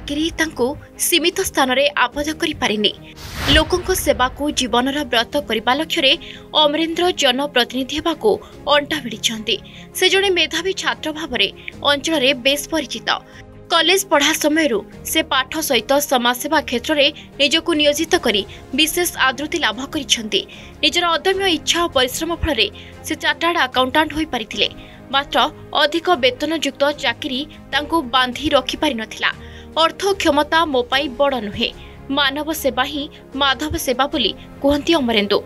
चाकरी तांको सीमित स्थान रे आबद्ध करि पारिनी। लोकंको सेवा को जीवनर व्रत करबा लक्ष्य अमरेन्द्र जनप्रतिनिधि हेबाको अंटा भिड़िछन्ति। से जणे मेधावी छात्र भावरे अंचल रे बेस परिचित। कॉलेज पढ़ा समय से पाठ सहित समाजसेवा क्षेत्र में निजक नियोजित करी विशेष आदृति लाभ करिसेंति। निजर अदम्य इच्छा और परिश्रम फल से चार्टर्ड अकाउंटेंट हो पारिथिले। मात्र अधिक वेतनयुक्त चाकरी तांको बांधी रखि पारि नथिला। अर्थ क्षमता मो पाई बड़ नुहे, मानव सेवा ही माधव सेवा बोली कहती अमरेन्दु।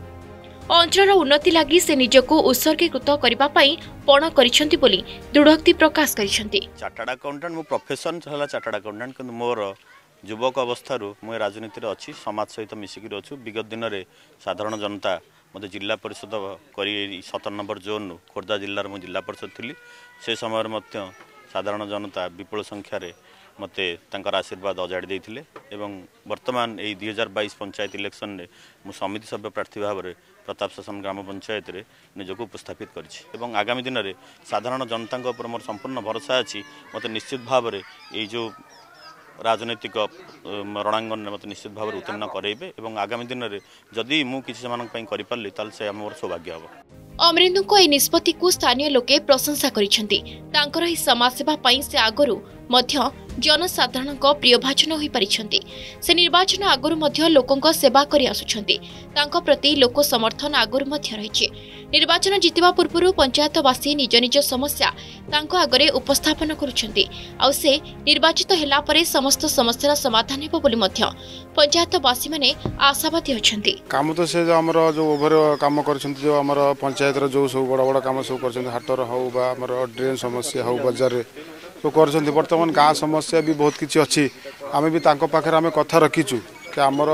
अंचल उन्नति लगी से निजको उत्सर्गीकृत करने पण करिसेंति बोली दृढ़ोक्ति प्रकाश करिसेंति। चार्टर्ड अकाउंटेंट मो प्रोफेशन हला चार्टर्ड अकाउंटेंट किंतु मोर युवक अवस्थारू मु राजनीति रे अछि, समाज सहित मिसिकी रहछु। विगत दिन रे साधारण जनता मते जिला परिषद करी 17 नंबर जोन खोर्धा जिल्ला रे मु जिला परिषद थिली। से समय मध्य साधारण जनता विपुल संख्या रे मते तांकर आशीर्वाद अजाड़ी देथिले एवं वर्तमान एई 2022 पंचायत इलेक्शन रे मु समिति सभ्य प्रार्थी भाव रे प्रताप शासन ग्राम पंचायत रे निजको उपस्थापित करिछि एवं आगामी दिन रे साधारण जनता ऊपर मोर संपूर्ण भरोसा अछि। मते निश्चित भाव रे एई जो राजनैतिक रणांगन में मते निश्चित भाव रे उत्तीर्ण करेबे एवं आगामी दिन रे जदि मु किछि समानक पई करि पारली ताल से हमर सौभाग्य हबो। अमरेन्दुको एई निष्पत्ति को स्थानीय लोके प्रशंसा करिसेंति। तांकर ही समाजसेवा पई से आगरु मध्य जनसाधारण प्रियभाजन हो पारिछन्ति। से निर्वाचन आगरु मध्य लोकंक सेवा करि आसुछन्ति। तांको प्रति लोक समर्थन आगरु मध्य रहिछि। निर्वाचन जितिबा पूर्वरु पंचायतवासी निज निज समस्या तांको आगरे उपस्थापन करुछन्ति। आ से निर्वाचित हेला परे समस्त समस्यार समाधान हेबो बोली मध्य पंचायतवासी माने आशावादी अछन्ति। काम तो से हमर जो ओभर काम करछन्ति, जो हमर पंचायत रो जो सब बड़ बड़ काम सब करछन्ति, हाटर हो बा हमर ड्रेन समस्या हो बाजार रे तो करछन्ति। वर्तमान गाँ समस्या भी बहुत किछि अछि। आमे भी तांको पाखर आमे कथा रखिछु कि हमर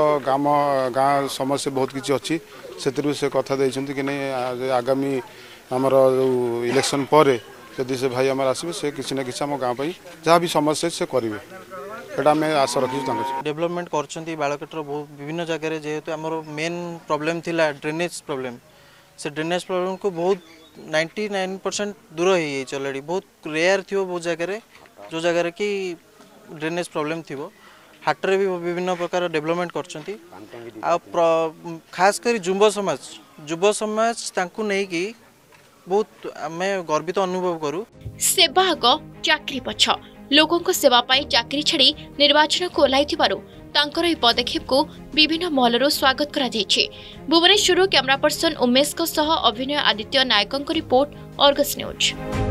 गाँ समस्या बहुत किछि अछि। सेतिरु से कथा दैछन्ति कि नै आगामी हमर इलेक्शन परे यदि से भाई हमर आसीबे से किछि न किछि हम गाँ पई जहाँ भी समस्या से करिवे एटा में आशा रखिछु। तांको डेवलपमेंट करछन्ति बाळकटर विभिन्न जगह रे जेहेतु हमर मेन प्रॉब्लम थिला ड्रेनेज प्रॉब्लम। से ड्रेनेज प्रॉब्लम को बहुत 99% दूर हो ऑलरेडी। बहुत रेयर थी बहुत जगह रे जो जगह रे कि ड्रेनेज प्रॉब्लम थी हाट रे भी विभिन्न प्रकार डेवलपमेंट करछन्ति। आ खास कर युव समाज तांकु नै कि बहुत आमे गर्वित अनुभव करू। सेवा आग चाकरी पछ लोकंक सेवा पाई चाकरी छड़ी निर्वाचन को ओह्लाइथिबारु तांकर ई पदक्षेप को विभिन्न महलरो स्वागत करा जायछि। भुवनेश्वर कैमरा पर्सन उमेश को सह अभिनय आदित्य नायकंक रिपोर्ट अर्गस न्यूज।